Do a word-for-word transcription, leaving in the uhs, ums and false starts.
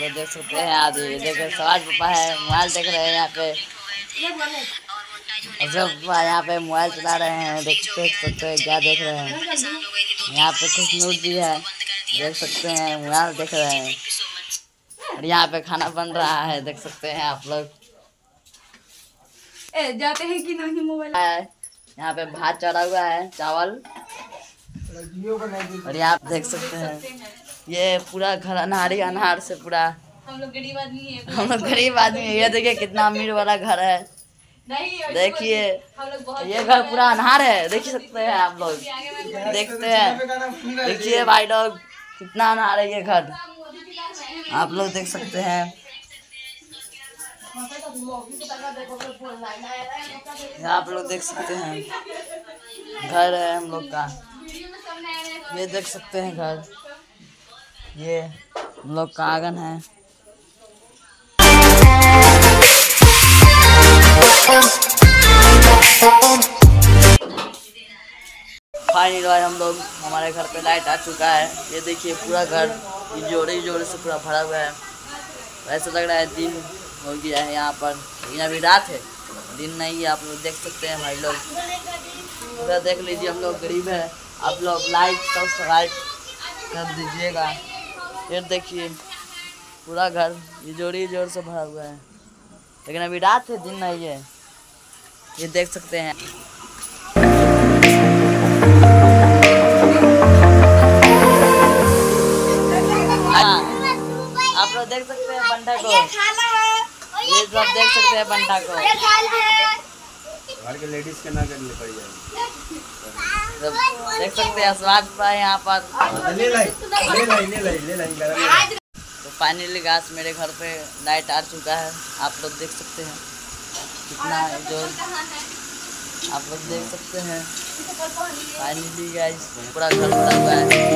लोग देख सकते हैं। आदि देखो सवाज पापा है, मोबाइल देख रहे हैं यहाँ पे। सब यहाँ पे मोबाइल चला रहे हैं, देख देख सकते हैं क्या देख रहे हैं। यहाँ पे कुछ न्यूज भी है, देख सकते हैं, मोबाइल देख रहे हैं। और यहाँ पे खाना बन रहा है, देख सकते हैं आप लोग। ए, जाते हैं कि नहीं मोबाइल। यहाँ पे भात चढ़ा हुआ है, चावल। और यहाँ पे देख सकते हैं ये पूरा घर अनहारी अनहार से पूरा। हम लोग गरीब आदमी है, हम लोग गरीब आदमी है। ये देखिए कितना अमीर वाला घर है। देखिए ये घर पूरा अनहार है, देख सकते हैं आप लोग। देखते हैं, देखिए भाई लोग कितना अनहार है ये घर, आप लोग देख सकते हैं। आप लोग देख सकते हैं घर है हम लोग का, ये देख सकते हैं घर, ये हम लोग का आंगन है। फाइनली हम लोग हमारे घर पे लाइट आ चुका है। ये देखिए पूरा घर जोड़े जोड़े से पूरा भरा हुआ है। ऐसा लग रहा है दिन हो गया है यहाँ पर, लेकिन अभी रात है, दिन नहीं है। आप लोग देख सकते हैं भाई लोग, पूरा देख लीजिए। हम लोग गरीब है, आप लोग लाइक सब्सक्राइब कर दीजिएगा। ये देखिए पूरा घर ये जोड़ी जोड़ से भरा हुआ है, लेकिन अभी रात है, दिन नहीं है। ये देख सकते हैं। आप लोग देख सकते हैं बंटा को, ये सब देख सकते हैं बंटा को। लेडीज के ना करने पड़ जाए, देख सकते हैं स्वाद पर यहाँ पर। ले लाई, ले लाई, ले लाई, ले लाई। तो फाइनली गाइस मेरे घर पे लाइट आ चुका है, आप लोग देख सकते हैं कितना जो आप लोग देख सकते हैं। फाइनली गाइस पूरा घर भरा हुआ है।